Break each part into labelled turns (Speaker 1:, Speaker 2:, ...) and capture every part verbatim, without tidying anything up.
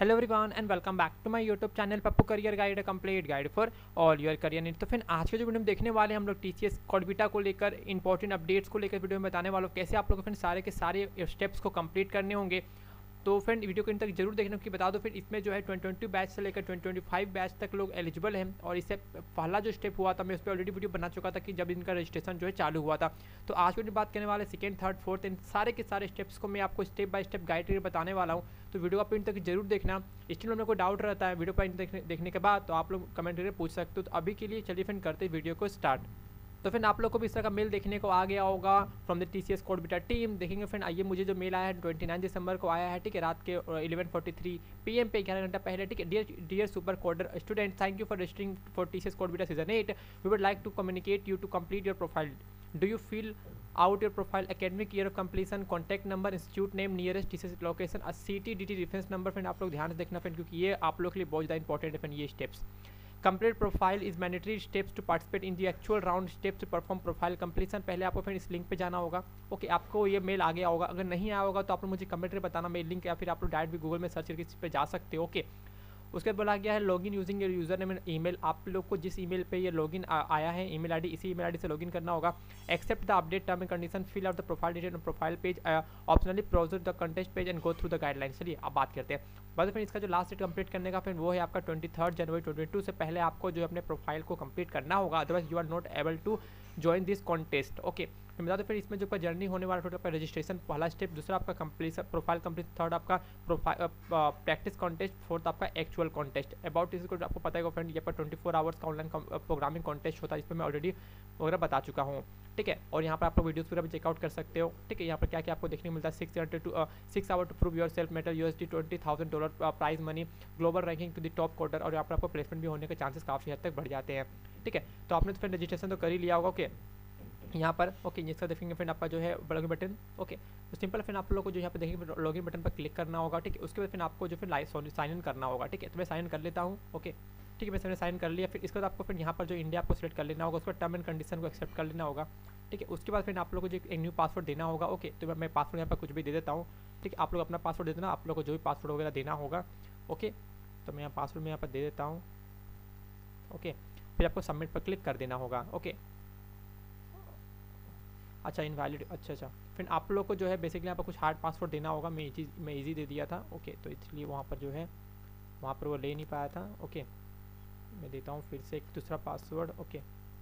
Speaker 1: Hello everyone and welcome back to my YouTube channel Pappu career guide, a complete guide for all your career need. तो फिर आज के जो video में देखने वाले हैं हम लोग टीसीएस कॉर्बिटा को लेकर इंपॉर्टेंट अपडेट्स को लेकर वीडियो में बताने वालों कैसे आप लोग को फिर सारे के सारे स्टेप्स को कंप्लीट करने होंगे। तो फ्रेंड वीडियो को इन तक जरूर देखना कि बता दो फिर इसमें जो है ट्वेंटी ट्वेंटी बैच से लेकर ट्वेंटी ट्वेंटी फाइव बैच तक लोग एलिजिबल हैं। और इससे पहला जो स्टेप हुआ था मैं उस पर ऑलरेडी वीडियो बना चुका था कि जब इनका रजिस्ट्रेशन जो है चालू हुआ था। तो आज की बात करने वाले सेकंड थर्ड फोर्थ इन सारे के सारे स्टेप्स को मैं आपको स्टेप बाय स्टेप गाइड करके बताने वाला हूँ। तो वीडियो आप इन तक जरूर देखना। स्टिल मेरे को डाउट रहता है वीडियो पर देखने, देखने के बाद तो आप लोग कमेंट करके पूछ सकते हो। तो अभी के लिए चलिए फिर करते वीडियो को स्टार्ट। तो फिर आप लोग को भी इस तरह का मेल देखने को आ गया होगा from the TCS CodeVita team. देखेंगे फ्रेंड आइए मुझे जो मेल आया है ट्वेंटी नाइन दिसंबर को आया है, ठीक है, रात के eleven forty three P M पे ग्यारह घंटा पहले, ठीक है। Dear dear super coder student, thank you for registering for TCS CodeVita season eight. We would like to communicate you to complete your profile. Do you feel out your profile, academic year of completion, contact number, institute name, nearest T C S location, a C T D T reference number। Friend आप लोग ध्यान से देखना friend क्योंकि ये आप लोग के लिए बहुत ज़्यादा इंपॉर्टेंट है फ्रेंड ये steps. Complete profile is mandatory steps to participate in the actual round steps to perform profile completion. पहले आपको फ्रेंड इस लिंक पे जाना होगा। ओके okay, आपको ये मेल आ गया होगा। अगर नहीं आया होगा तो आप लोग मुझे कमेंट करके बताना मेल लिंक, या फिर आप लोग डायरेक्ट भी गूगल में सर्च करके इस पर जा सकते हो। Okay okay. उसके बाद बोला गया है login using your user name and email. आप लोग को जिस ईमेल पे ये लॉगिन आया है ईमेल आईडी, इसी ईमेल आईडी से लॉगिन करना होगा। Accept the update term and condition, fill out the profile detail profile page, optionally browse the contest page and go through the guideline. चलिए अब बात करते हैं। बाद फिर इसका जो लास्ट डेट कंप्लीट करने का फिर वो है आपका twenty third January twenty two से पहले आपको जो अपने प्रोफाइल को कंप्लीट करना होगा, otherwise you are not able to join this contest. Okay फिर बता दो फिर इसमें जो आपका जर्नी होने वाला टोटल आपका रजिस्ट्रेशन पहला स्टेप, दूसरा आपका कंप्लीट प्रोफाइल कंप्लीट, थर्ड आपका प्रोफाइल प्रैक्टिस कॉन्टेस्ट, फोर्थ आपका एक्चुअल कॉन्टेस्ट। अबाउट इसको आपको पता है फ्रेंड यहाँ पर ट्वेंटी फोर आवर्स का ऑनलाइन प्रोग्रामिंग कॉन्टेस्ट होता है, इस पर मैं ऑलरेडी वगैरह बता चुका हूँ, ठीक है। और यहाँ पर आप लोग वीडियोस पूरा भी चेकआउट कर सकते हो, ठीक है। यहाँ पर क्या क्या आपको देखने को मिलता है, six hundred to six hour to prove yourself mettle USD twenty thousand dollar prize money, global ranking to the top coder. और यहाँ पर आपको प्लेसमेंट भी होने के चांसेस काफ़ी हद तक बढ़ जाते हैं, ठीक है। तो आपने तो फिर रजिस्ट्रेशन तो कर ही लिया होगा। ओके यहाँ पर ओके इसका देखेंगे फ्रेंड आपका जो है लॉगिन बटन। ओके तो सिंपल फिर आप लोग को जो यहाँ पे देखेंगे लॉगिन बटन पर क्लिक करना होगा, ठीक है। उसके बाद फिर आपको जो फिर लाइव साइन इन करना होगा, ठीक है। तो मैं साइन कर लेता हूँ। ओके ठीक है, मैंने साइन कर लिया। फिर इसके बाद आपको फिर यहाँ पर जो इंडिया आपको सेलेक्ट कर लेना होगा, उसका टर्म एंड कंडीशन को एक्सेप्ट कर लेना होगा, ठीक है। उसके बाद फिर आप लोग को जो एक न्यू पासवर्ड देना होगा। ओके तो मैं पासवर्ड यहाँ पर कुछ भी दे देता हूँ, ठीक है। आप लोग अपना पासवर्ड दे देना, आप लोग को जो भी पासवर्ड वगैरह देना होगा। ओके तो मैं यहाँ पासवर्ड में यहाँ पर दे देता हूँ। ओके फिर आपको सबमिट पर क्लिक कर देना होगा। ओके अच्छा इनवैलिड, अच्छा अच्छा फिर आप लोग को जो है बेसिकली यहाँ पर कुछ हार्ड पासवर्ड देना होगा। मैं इजी मैं इजी दे दिया था। ओके तो इसलिए वहाँ पर जो है वहाँ पर वो ले नहीं पाया था। ओके मैं देता हूँ फिर से एक दूसरा पासवर्ड। ओके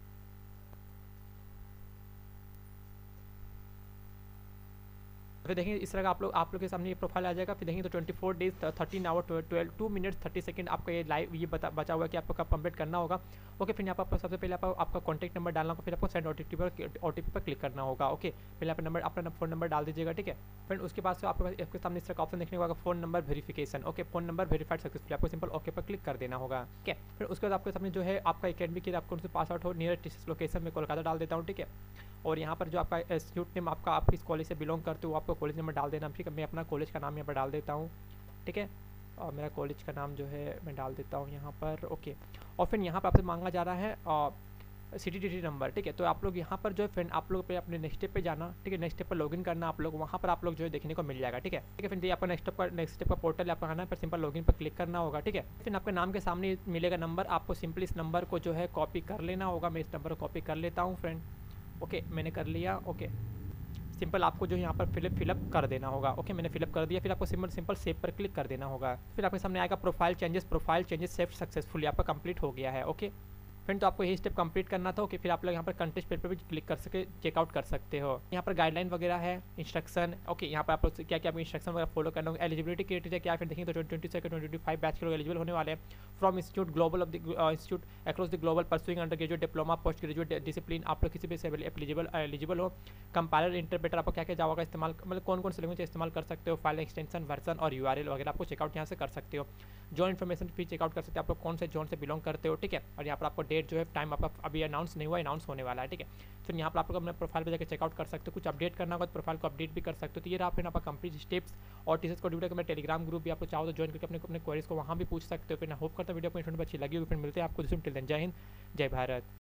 Speaker 1: फिर देखेंगे इस तरह का आप लोग आप लोग के सामने ये प्रोफाइल आ जाएगा। फिर देखेंगे तो twenty four days thirteen hour twelve two minutes thirty second आपका ये लाइव ये बता बचा हुआ है कि आपको कब कंप्लीट करना होगा। ओके फिर यहाँ पर सबसे पहले आप, आपका कॉन्टैक्ट नंबर डालना होगा, फिर आपको सेंड ओटीपी पर ओटीपी पर क्लिक करना होगा। ओके पहले आप नंबर अपना फ़ोन नंबर डाल दीजिएगा, ठीक है। फिर उसके बाद से आपके पास आपके सामने इस तरह का ऑप्शन देखने को होगा phone number verification. Okay phone number verified successful, आपको सिंपल ओके पर क्लिक कर देना होगा, ठीक है। फिर उसके बाद आपके सामने जो है आपका एकेडमिक ईयर आपको उनसे पास आउट हो, नियर टीसीएस लोकेशन में कोलकाता डाल देता हूँ, ठीक है। और यहाँ पर जो आपका इंस्टीट्यूट नेम आपका आप किस कॉलेज से बिलोंग करते हो आपको कॉलेज नंबर डाल देना, ठीक है। मैं अपना कॉलेज का नाम यहाँ पर डाल देता हूँ, ठीक है। और मेरा कॉलेज का नाम जो है मैं डाल देता हूँ यहाँ पर। ओके और फिर यहाँ पर आपसे मांगा जा रहा है C T D T number, ठीक है। तो आप लोग यहाँ पर जो है फ्रेंड आप लोग पे अपने नेक्स्ट स्टेप पे जाना, ठीक है। नेक्स्ट स्टेप पर लॉगिन करना आप लोग, वहाँ पर आप लोग जो है देखने को मिल जाएगा, ठीक है। ठीक है फिर ये आपका नेक्स्ट स्टेप का नेक्स्ट स्टेप का पोर्टल आपका आना है, पर सिंपल लॉगिन पर क्लिक करना होगा, ठीक है। फिर आपके नाम के सामने मिलेगा नंबर, आपको सिंपल इस नंबर को जो है कॉपी कर लेना होगा। मैं इस नंबर को कॉपी कर लेता हूँ फ्रेंड। ओके मैंने कर लिया। ओके सिंपल आपको जो यहाँ पर फिलअप फिलअप कर देना होगा। ओके मैंने फिलअप कर दिया। फिर आपको सिंपल सिंपल सेव पर क्लिक कर देना होगा। फिर आपके सामने आएगा profile changes, profile changes save successfully, आपका कंप्लीट हो गया है। ओके फ्रेंड तो आपको यही स्टेप कंप्लीट करना था। ओके फिर आप लोग यहाँ पर कंटेस्ट पेज पर भी क्लिक कर सके चेकआउट कर सकते हो। यहाँ पर गाइडलाइन वगैरह है, इंस्ट्रक्शन। ओके यहाँ पर आप लोग क्या क्या इंस्ट्रक्शन वगैरह फॉलो करना होगा। एलिजिबिलिटी क्राइटेरिया क्या फिर देखेंगे तो ट्वेंटी से ट्वेंटी फाइव बैच के लोग एलिजिबल होने वाले हैं from institute global of the institute across the global pursuing under graduate diploma post graduate discipline. आप लोग किसी भी से एलिजिबल एलिजिबल हो। कंपाइलर इंटरप्रेटर आपको क्या क्या जावा का इस्तेमाल मतलब कौन कौन से लैंग्वेज इस्तेमाल कर सकते हो, फाइल एक्सटेंशन वर्जन और यूआरएल वगैरह आपको चेकआउट यहाँ से कर सकते हो। जो इन्फॉर्मेशन भी चेकआउट कर सकते हो आप लोग कौन से जोन से बिलोंग करते हो, ठीक है। और यहाँ पर आपको डेट जो है टाइम आपका अभी अनाउंस नहीं हुआ, अनाउंस होने वाला है, ठीक है। फिर यहाँ पर आप लोग अपने प्रोफाइल पर जाकर चेकआउट कर सकते हो। कुछ अपडेट करना होगा तो प्रोफाइल को अपडेट भी कर सकते हो। तो ये रहा फिर आपका कंप्लीट स्टेप्स। और टीसीएस कॉर्बिटा का मेरा टेलीग्राम ग्रुप भी आप लोग चाहो तो ज्वाइन करके अपने अपने क्वेरीज को वहाँ भी पूछ सकते हो। फिर होप करता हूँ वीडियो को इन्फॉर्मेशन अच्छी लगी होगी। फिर मिलते हैं आपको दूसरी टिल देन। जय हिंद, जय भारत।